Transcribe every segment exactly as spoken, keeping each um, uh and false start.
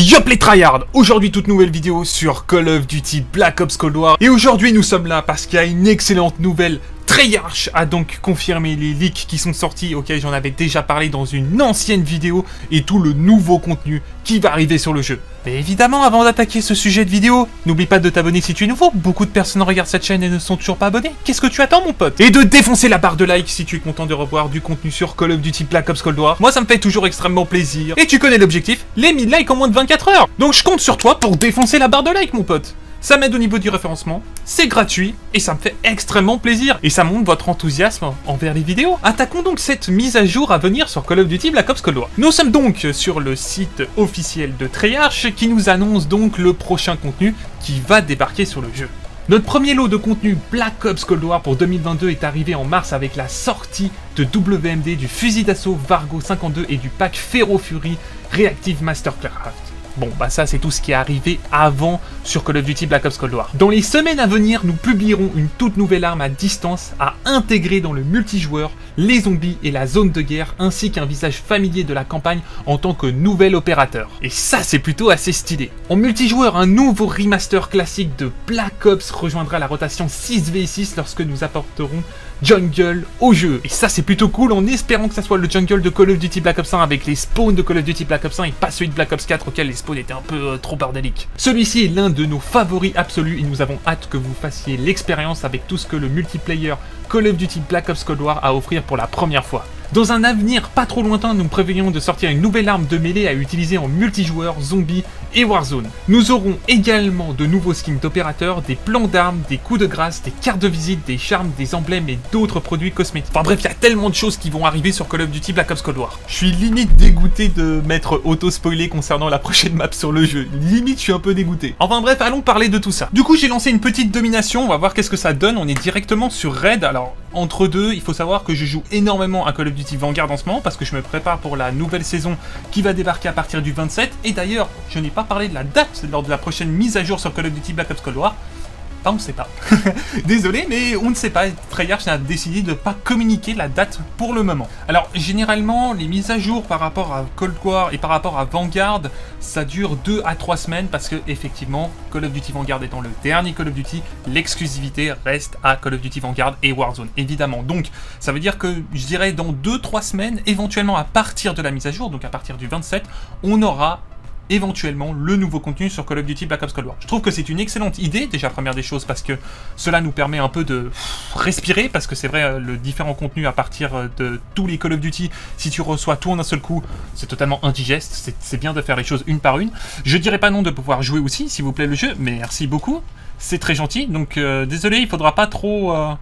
Yop les tryhards! Aujourd'hui toute nouvelle vidéo sur Call of Duty Black Ops Cold War. Et aujourd'hui nous sommes là parce qu'il y a une excellente nouvelle. Treyarch a donc confirmé les leaks qui sont sortis, auxquels j'en avais déjà parlé dans une ancienne vidéo, et tout le nouveau contenu qui va arriver sur le jeu. Mais évidemment, avant d'attaquer ce sujet de vidéo, n'oublie pas de t'abonner si tu es nouveau. Beaucoup de personnes regardent cette chaîne et ne sont toujours pas abonnés. Qu'est-ce que tu attends, mon pote? Et de défoncer la barre de like si tu es content de revoir du contenu sur Call of Duty Black Ops Cold War. Moi, ça me fait toujours extrêmement plaisir. Et tu connais l'objectif, les mille likes en moins de vingt-quatre heures. Donc je compte sur toi pour défoncer la barre de like, mon pote. Ça m'aide au niveau du référencement, c'est gratuit et ça me fait extrêmement plaisir. Et ça montre votre enthousiasme envers les vidéos. Attaquons donc cette mise à jour à venir sur Call of Duty Black Ops Cold War. Nous sommes donc sur le site officiel de Treyarch qui nous annonce donc le prochain contenu qui va débarquer sur le jeu. Notre premier lot de contenu Black Ops Cold War pour deux mille vingt-deux est arrivé en mars avec la sortie de W M D, du fusil d'assaut Vargo cinquante-deux et du pack Fero Fury Reactive Mastercraft. Bon, bah ça c'est tout ce qui est arrivé avant sur Call of Duty Black Ops Cold War. Dans les semaines à venir, nous publierons une toute nouvelle arme à distance à intégrer dans le multijoueur, les zombies et la zone de guerre, ainsi qu'un visage familier de la campagne en tant que nouvel opérateur. Et ça c'est plutôt assez stylé. En multijoueur, un nouveau remaster classique de Black Ops rejoindra la rotation six v six lorsque nous apporterons Jungle au jeu. Et ça c'est plutôt cool, en espérant que ça soit le Jungle de Call of Duty Black Ops un avec les spawns de Call of Duty Black Ops un et pas celui de Black Ops quatre auquel les spawns étaient un peu euh, trop bordéliques. Celui-ci est l'un de nos favoris absolus et nous avons hâte que vous fassiez l'expérience avec tout ce que le multiplayer Call of Duty Black Ops Cold War a à offrir pour la première fois. Dans un avenir pas trop lointain, nous prévoyons de sortir une nouvelle arme de mêlée à utiliser en multijoueur, zombies et Warzone. Nous aurons également de nouveaux skins d'opérateurs, des plans d'armes, des coups de grâce, des cartes de visite, des charmes, des emblèmes et d'autres produits cosmétiques. Enfin bref, il y a tellement de choses qui vont arriver sur Call of Duty Black Ops Cold War. Je suis limite dégoûté de m'être auto-spoilé concernant la prochaine map sur le jeu. Limite, je suis un peu dégoûté. Enfin bref, allons parler de tout ça. Du coup, j'ai lancé une petite domination, on va voir qu'est-ce que ça donne. On est directement sur Raid. Alors, entre deux, il faut savoir que je joue énormément à Call of Duty Vanguard en ce moment parce que je me prépare pour la nouvelle saison qui va débarquer à partir du vingt-sept. Et d'ailleurs, je n'ai pas parlé de la date lors de la prochaine mise à jour sur Call of Duty Black Ops Cold War. Bah, on ne sait pas. Désolé, mais on ne sait pas. Treyarch a décidé de ne pas communiquer la date pour le moment. Alors, généralement, les mises à jour par rapport à Cold War et par rapport à Vanguard, ça dure deux à trois semaines parce que, effectivement, Call of Duty Vanguard étant le dernier Call of Duty, l'exclusivité reste à Call of Duty Vanguard et Warzone, évidemment. Donc, ça veut dire que, je dirais, dans deux à trois semaines, éventuellement à partir de la mise à jour, donc à partir du vingt-sept, on aura éventuellement le nouveau contenu sur Call of Duty Black Ops Cold War. Je trouve que c'est une excellente idée, déjà première des choses, parce que cela nous permet un peu de respirer, parce que c'est vrai, le différent contenu à partir de tous les Call of Duty, si tu reçois tout en un seul coup, c'est totalement indigeste, c'est bien de faire les choses une par une. Je dirais pas non de pouvoir jouer aussi, s'il vous plaît, le jeu, mais merci beaucoup, c'est très gentil, donc euh, désolé, il faudra pas trop euh,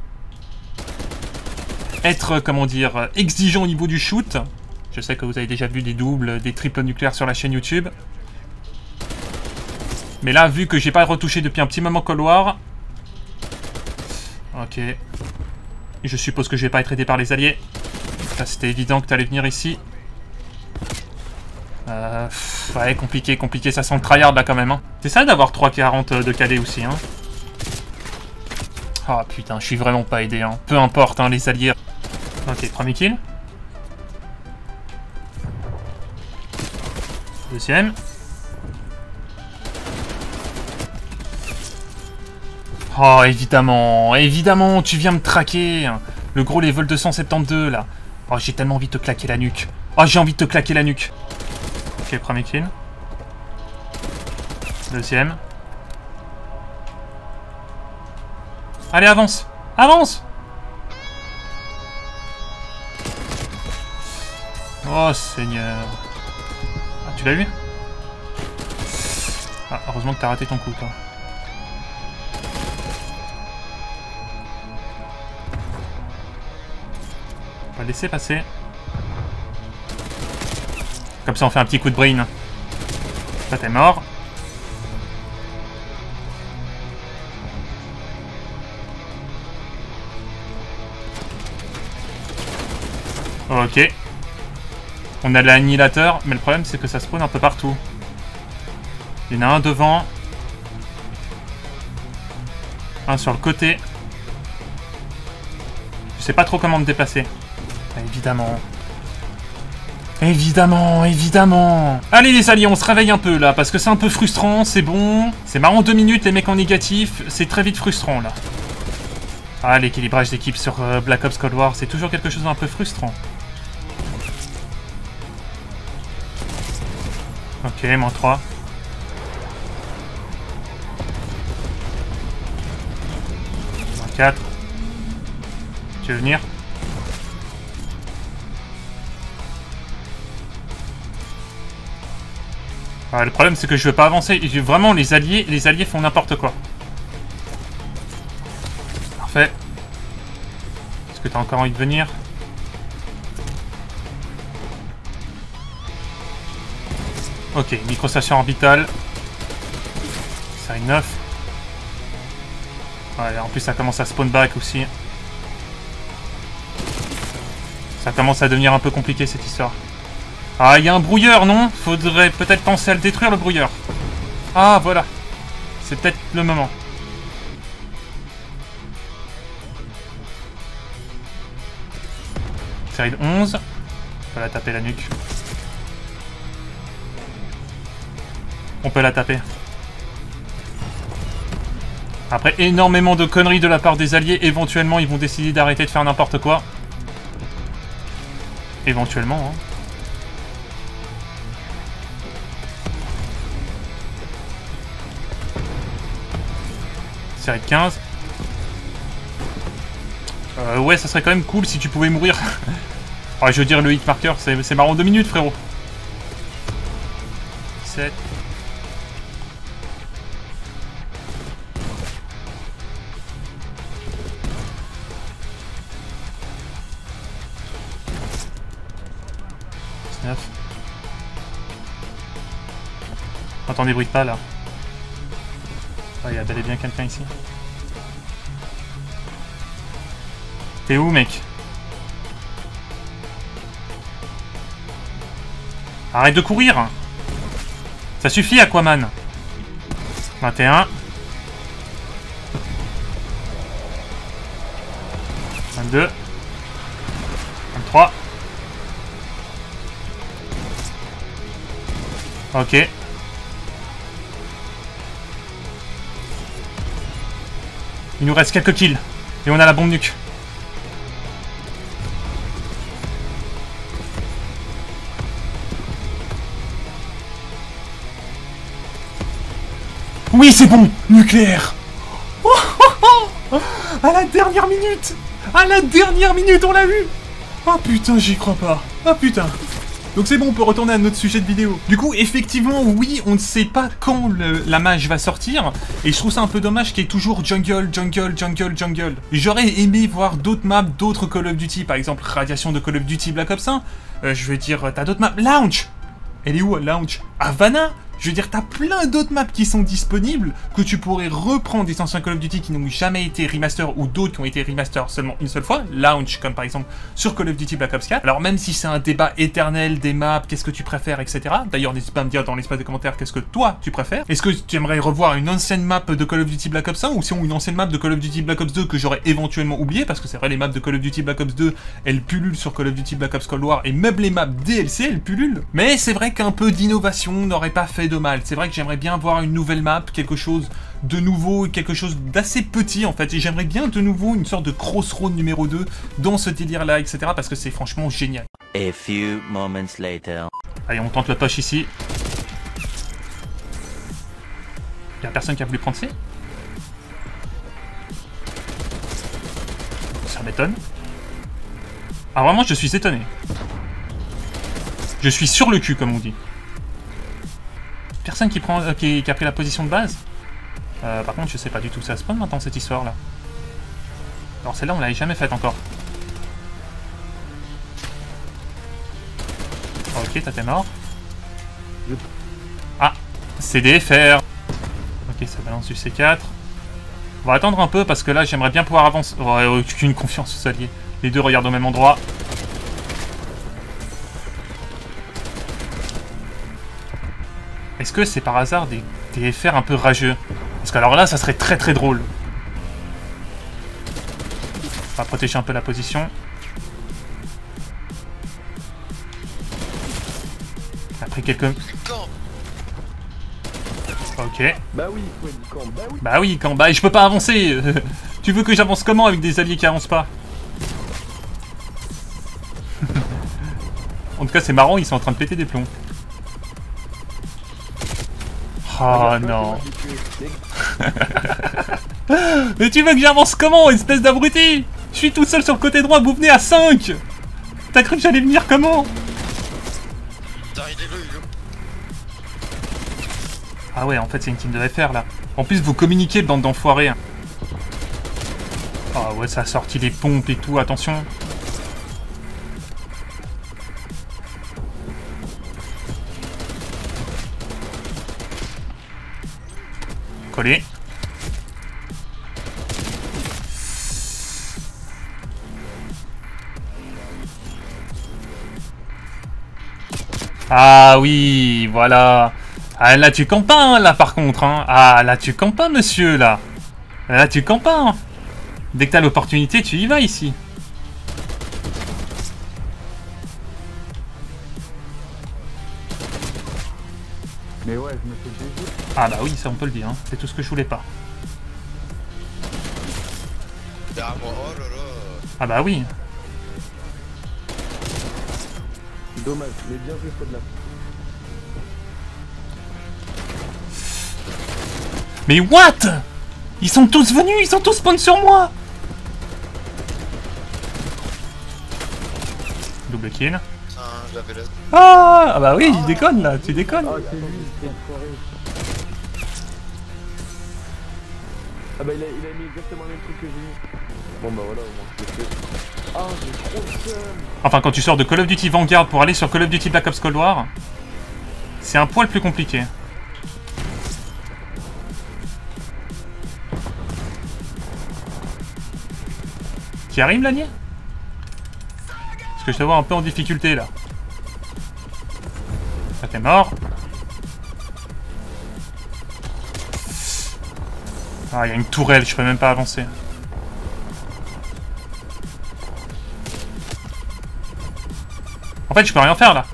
être, comment dire, exigeant au niveau du shoot. Je sais que vous avez déjà vu des doubles, des triples nucléaires sur la chaîne YouTube. Mais là, vu que j'ai pas retouché depuis un petit moment Cold War... Ok. Je suppose que je vais pas être aidé par les alliés. Ça, c'était évident que t'allais venir ici. Euh... Ouais, compliqué, compliqué. Ça sent le tryhard, là, quand même. Hein. C'est ça d'avoir trois quarante de calais aussi, hein. Ah, oh, putain, je suis vraiment pas aidé, hein. Peu importe, hein, les alliés... Ok, premier kill. Deuxième. Oh, évidemment, évidemment, tu viens me traquer. Le gros level deux cent soixante-douze, là. Oh, j'ai tellement envie de te claquer la nuque. Oh, j'ai envie de te claquer la nuque. Ok, premier kill. Deuxième. Allez, avance. Avance. Oh, Seigneur. Ah, tu l'as eu? Ah, heureusement que t'as raté ton coup, toi. On va laisser passer. Comme ça, on fait un petit coup de brain. Là, t'es mort. Ok. On a l'annihilateur, mais le problème, c'est que ça spawn un peu partout. Il y en a un devant. Un sur le côté. Je sais pas trop comment me déplacer. Ah, évidemment. Évidemment, évidemment. Allez les alliés, on se réveille un peu là, parce que c'est un peu frustrant, c'est bon. C'est marrant, deux minutes, les mecs en négatif, c'est très vite frustrant là. Ah, l'équilibrage d'équipe sur euh, Black Ops Cold War, c'est toujours quelque chose d'un peu frustrant. Ok, moins trois. Moins quatre. Tu veux venir? Ah, le problème c'est que je veux pas avancer. Vraiment, les alliés, les alliés font n'importe quoi. Parfait. Est-ce que t'as encore envie de venir? Ok, microstation orbitale. Série neuf. Ouais, en plus ça commence à spawn back aussi. Ça commence à devenir un peu compliqué cette histoire. Ah, il y a un brouilleur, non? Faudrait peut-être penser à le détruire, le brouilleur. Ah, voilà. C'est peut-être le moment. Série de onze. On peut la taper la nuque. On peut la taper. Après énormément de conneries de la part des alliés, éventuellement ils vont décider d'arrêter de faire n'importe quoi. Éventuellement, hein. Série de quinze. Euh, ouais, ça serait quand même cool si tu pouvais mourir. Ouais, je veux dire, le hit marker, c'est marrant deux minutes, frérot. sept. dix-neuf. Attends, débride pas, là. Il y a bel et bien quelqu'un ici. T'es où, mec? Arrête de courir! Ça suffit, Aquaman! vingt et un. vingt-deux. vingt-trois. Ok. Il nous reste quelques kills. Et on a la bombe nuque. Oui, c'est bon! Nucléaire! Oh, oh, oh, à la dernière minute! À la dernière minute, on l'a eu! Oh putain, j'y crois pas. Oh putain. Donc c'est bon, on peut retourner à notre sujet de vidéo. Du coup, effectivement, oui, on ne sait pas quand le, la mage va sortir. Et je trouve ça un peu dommage qu'il y ait toujours jungle, jungle, jungle, jungle. J'aurais aimé voir d'autres maps, d'autres Call of Duty. Par exemple, Radiation de Call of Duty Black Ops un. Euh, je veux dire, t'as d'autres maps. Launch! Elle est où, Launch? Havana? Je veux dire, t'as plein d'autres maps qui sont disponibles, que tu pourrais reprendre des anciens Call of Duty qui n'ont jamais été remaster, ou d'autres qui ont été remaster seulement une seule fois, launch, comme par exemple sur Call of Duty Black Ops quatre. Alors même si c'est un débat éternel des maps, qu'est-ce que tu préfères, et cetera. D'ailleurs, n'hésite pas à me dire dans l'espace de commentaires qu'est-ce que toi tu préfères. Est-ce que tu aimerais revoir une ancienne map de Call of Duty Black Ops un, ou sinon une ancienne map de Call of Duty Black Ops deux que j'aurais éventuellement oublié, parce que c'est vrai, les maps de Call of Duty Black Ops deux, elles pullulent sur Call of Duty Black Ops Cold War, et même les maps D L C, elles pullulent. Mais c'est vrai qu'un peu d'innovation n'aurait pas fait de mal. C'est vrai que j'aimerais bien voir une nouvelle map, quelque chose de nouveau, quelque chose d'assez petit en fait, et j'aimerais bien de nouveau une sorte de Crossroad numéro deux dans ce délire là, et cetera, parce que c'est franchement génial. A few moments later. Allez, on tente le push ici. Y'a personne qui a voulu prendre C. Ça m'étonne. Ah vraiment, je suis étonné. Je suis sur le cul, comme on dit. Personne qui, prend, euh, qui, qui a pris la position de base. Euh, par contre, je sais pas du tout. Ça spawn maintenant cette histoire là. Alors celle-là, on l'avait jamais faite encore. Ok, t'es mort. Ah, C D F R. Ok, ça balance du C quatre. On va attendre un peu parce que là, j'aimerais bien pouvoir avancer. Oh, aucune confiance aux alliés. Les deux regardent au même endroit. Est-ce que c'est par hasard des, des F R un peu rageux? Parce qu'alors là, ça serait très très drôle. On va protéger un peu la position. pris quelques... Ok. Bah oui, il faut être camp. Bah oui. Bah oui, quand... Bah je peux pas avancer. Tu veux que j'avance comment avec des alliés qui avancent pas? En tout cas, c'est marrant, ils sont en train de péter des plombs. Oh non. Mais tu veux que j'avance comment, espèce d'abruti? Je suis tout seul sur le côté droit, vous venez à cinq. T'as cru que j'allais venir comment? Ah ouais, en fait c'est une team de F R là. En plus vous communiquez, bande d'enfoirés. Ah ouais, ça a sorti les pompes et tout, attention. Collé. Ah oui, voilà. Ah là tu campes pas, hein, là par contre. Hein. Ah là tu campes pas, monsieur, là. Là tu campes pas. Hein. Dès que t'as l'opportunité, tu y vas ici. Mais ouais, je me fais baiser. Ah bah oui, ça on peut le dire. Hein. C'est tout ce que je voulais pas. Ah bah oui. Dommage, mais bien joué, faut de la... Mais what? Ils sont tous venus, ils sont tous spawn sur moi. Double kill. Ah, ah bah oui, il déconne là, tu déconnes. Ah, c'est lui, c'est enfoiré. Ah bah il a, il a mis exactement le même truc que j'ai mis. Bon bah voilà, au moins c'est fait. Ah, j'ai trop le seum. Enfin, quand tu sors de Call of Duty Vanguard pour aller sur Call of Duty Black Ops Cold War, c'est un poil plus compliqué. Qui arrive, l'allié? Parce que je te vois un peu en difficulté, là. Ah, t'es mort. Ah, il y a une tourelle, je peux même pas avancer. En fait, je peux rien faire, là.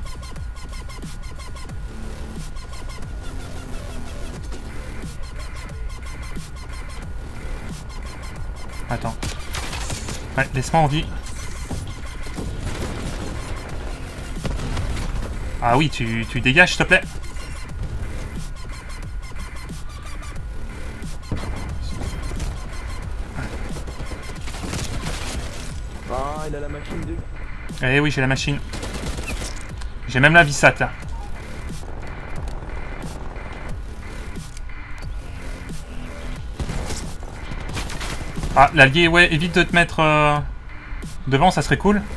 Attends. Ouais, laisse-moi en vie. Ah oui, tu, tu dégages, s'il te plaît. Ah, il a la machine de... Eh oui, j'ai la machine. J'ai même la Vissat, là. Ah, l'allié, ouais, évite de te mettre euh, devant, ça serait cool.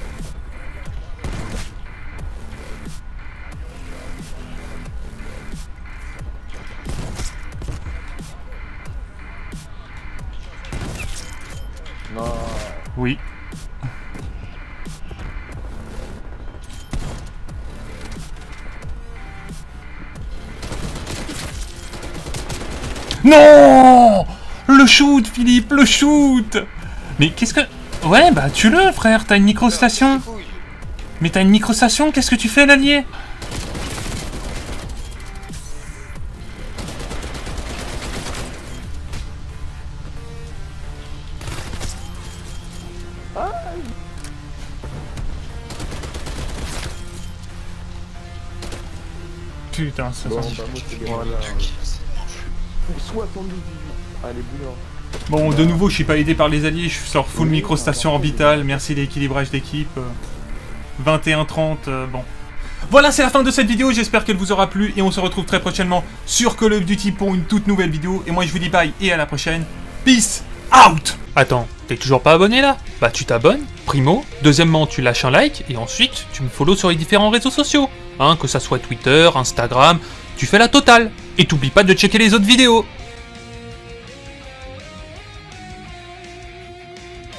Non. Oui. Non! Le shoot, Philippe, le shoot! Mais qu'est-ce que... Ouais, bah tue-le, frère, t'as une microstation. Mais t'as une microstation, qu'est-ce que tu fais, l'allié? Putain, ça Bon, sent... bah moi c'est voilà. Pour soixante-douze. Allez, bouillon. Bon, de nouveau, je suis pas aidé par les alliés, je sors full microstation orbitale, merci l'équilibrage d'équipe. vingt et un trente, euh, bon. Voilà, c'est la fin de cette vidéo, j'espère qu'elle vous aura plu, et on se retrouve très prochainement sur Call of Duty pour une toute nouvelle vidéo. Et moi, je vous dis bye, et à la prochaine. Peace out! Attends, t'es toujours pas abonné là? Bah tu t'abonnes, primo. Deuxièmement, tu lâches un like, et ensuite, tu me follow sur les différents réseaux sociaux. Hein, que ça soit Twitter, Instagram, tu fais la totale. Et t'oublies pas de checker les autres vidéos.